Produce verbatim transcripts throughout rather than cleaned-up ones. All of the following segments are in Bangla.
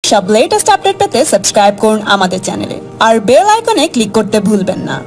সব লেটেস্ট আপডেট পেতে সাবস্ক্রাইব করুন আমাদের চ্যানেলে আর বেল আইকনে ক্লিক করতে ভুলবেন না।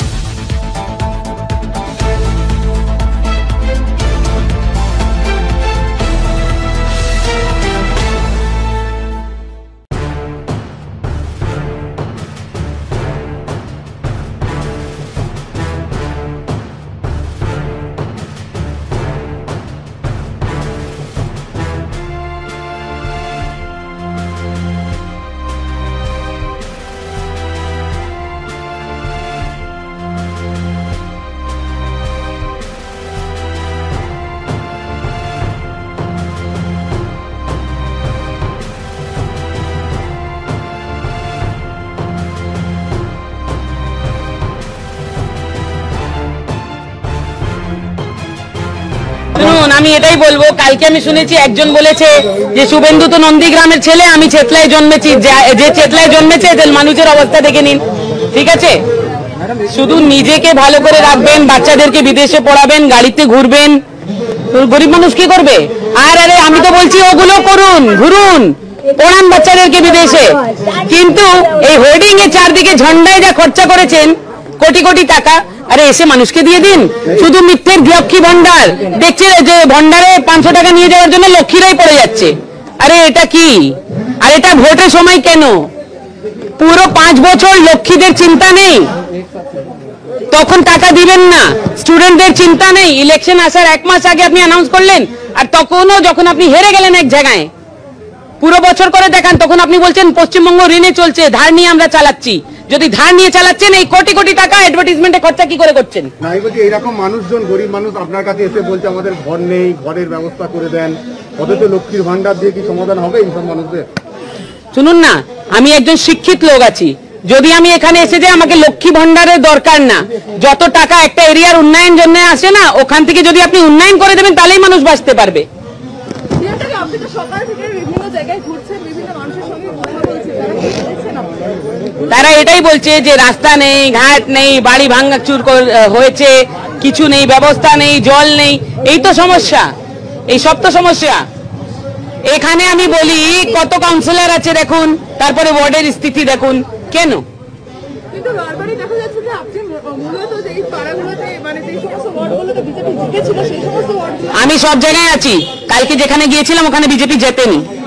আমি এটাই বলবো, কালকে আমি শুনেছি একজন বলেছে যে শুভেন্দু তো নন্দীগ্রামের ছেলে, আমি চেতলায় জন্মেছি, যে চেতলায় জন্মেছে এদের মানুষের অবস্থা দেখে নিন। ঠিক আছে, শুধু নিজেকে ভালো করে রাখবেন, বাচ্চাদেরকে বিদেশে পড়াবেন, গাড়িতে ঘুরবেন, গরিব মানুষ কি করবে? আর আরে আমি তো বলছি ওগুলো করুন, ঘুরুন, পড়ান বাচ্চাদেরকে বিদেশে, কিন্তু এই হোর্ডিং এর চারদিকে ঝন্ডায় যা খরচা করেছেন কোটি কোটি টাকা, আরে এসে মানুষকে দিয়ে দিন। শুধু মিথ্যের লক্ষ্মী ভান্ডার দেখছে যে ভান্ডারে পাঁচশো টাকা নিয়ে যাওয়ার জন্য লক্ষ্মীরাই পড়ে যাচ্ছে। আরে এটা কি? আর এটা ভোটের সময় কেন? পুরো পাঁচ বছর লক্ষ্মীদের চিন্তা নেই, তখন টাকা দিবেন না। স্টুডেন্টদের চিন্তা নেই, ইলেকশন আসার এক মাস আগে আপনি অ্যানাউন্স করলেন, আর তখনও যখন আপনি হেরে গেলেন এক জায়গায়, পুরো বছর করে দেখান, তখন আপনি বলছেন পশ্চিমবঙ্গ ঋণে চলছে, ধার নিয়ে আমরা চালাচ্ছি। যদি ধার নিয়ে চালাচ্ছেন, এই কোটি কোটি টাকা অ্যাডভার্টাইজমেন্টে খরচা কি করে করছেন? না, এই বলছি এরকম মানুষজন, গরিব মানুষ আপনার কাছে এসে বলছে আমাদের ঘর নেই, ঘরের ব্যবস্থা করে দেন, অথচ লক্ষ্মীর ভান্ডার দিয়ে কি সমাধান হবে এইসব মানুষদের? শুনুন না, আমি একজন শিক্ষিত লোক আছি, যদি আমি এখানে এসে যে আমাকে লক্ষ্মী ভান্ডারের দরকার না, যত টাকা একটা এরিয়ার উন্নয়ন জন্য আসে না, ওখান থেকে যদি আপনি উন্নয়ন করে দেবেন তাহলেই মানুষ বাঁচতে পারবে। তারা এটাই বলছে যে রাস্তা নেই, ঘাট নেই, বাড়ি ভাঙচুর হয়েছে, কিছু নেই, ব্যবস্থা নেই, জল নেই, এই তো সমস্যা, এই সব তো সমস্যা। এখানে আমি বলি কত কাউন্সিলর আছে দেখুন, তারপরে ওয়ার্ডের স্থিতি দেখুন, কেন? আমি সব জায়গায় আছি, কালকে যেখানে গিয়েছিলাম ওখানে বিজেপি জেতেনি।